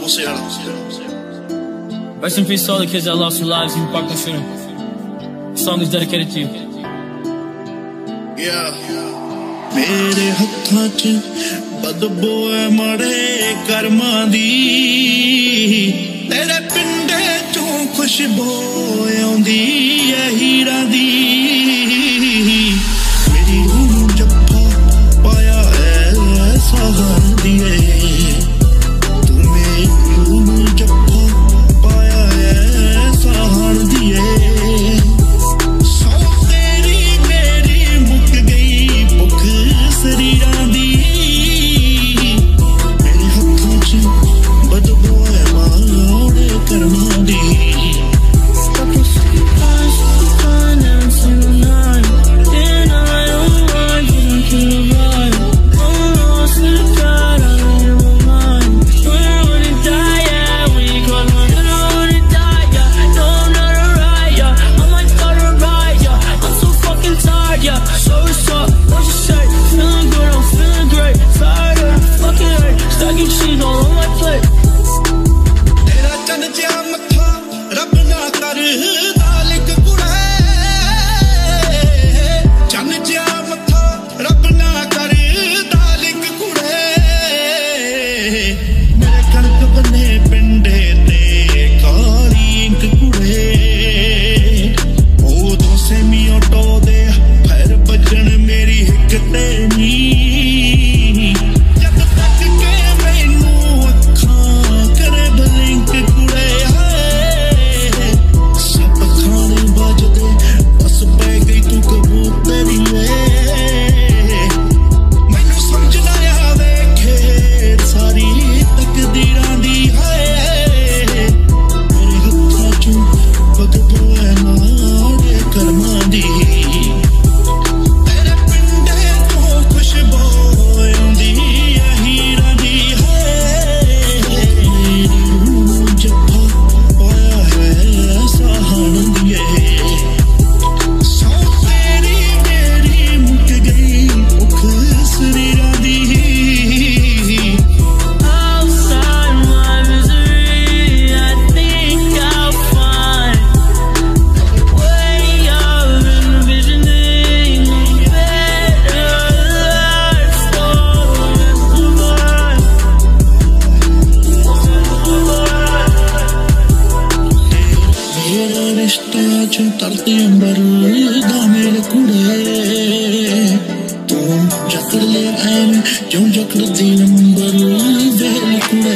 Rest in peace to all the kids that lost their lives in Parkland shooting. This song is dedicated to you. मेरे हत्थां च बदबू है माड़े कर्मां दी, तेरे पिंडे चों खुशबू आउंदी है हीरां दी। मेरी रूह नूं जप्फा पाया है साहर दिए, तू मेरी रूह नूं जप्फा पाया है साहर दिए। शरीरां दी मेरे हत्थां च बदबू है माड़े कर्मां दी। तरते अंबर मेरे कुड़े तू जकड़ ले ऐन जो जकड़ दी नंबर वेल कुड़े।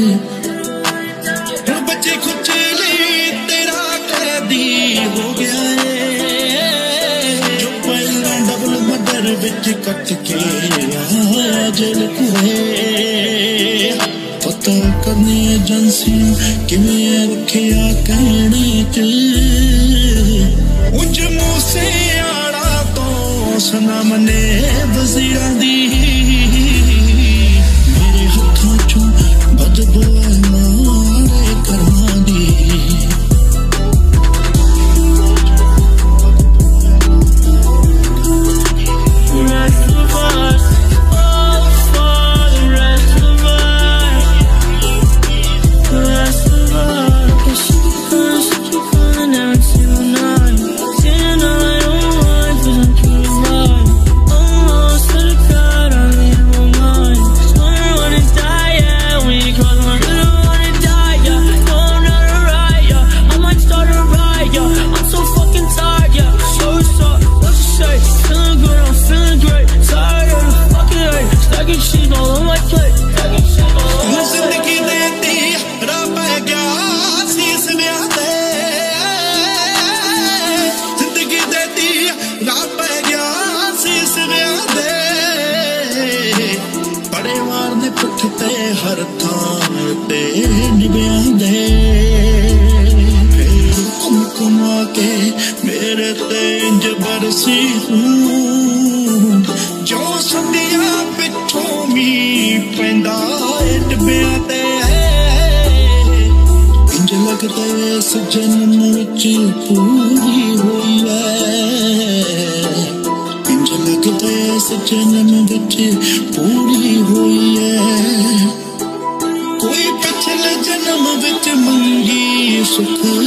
बच्चे खुचे ले तेरा कैदी हो गया है, जो पहला डबल मर्डर बिच कट के आया जेल कुड़े। पता करनी एजेंसियां किवें रखिया कहने च, उंज मूसे आड़ा तो सुना मने वज़ीरां दी। मेरे हत्थां चों बदबू है माड़े कर्मां दी। हर थां ते निभ्यां दे फिर घुमा के मेरे ते इंज बरसी हूं, जो संदिया पिछों मी पैंदा डब्बियां ते। इंज लगदा इस जन्म विच पूरी होई है, इंज लगदा इस जन्म विच पूरी होई है। कोई पिछले सुख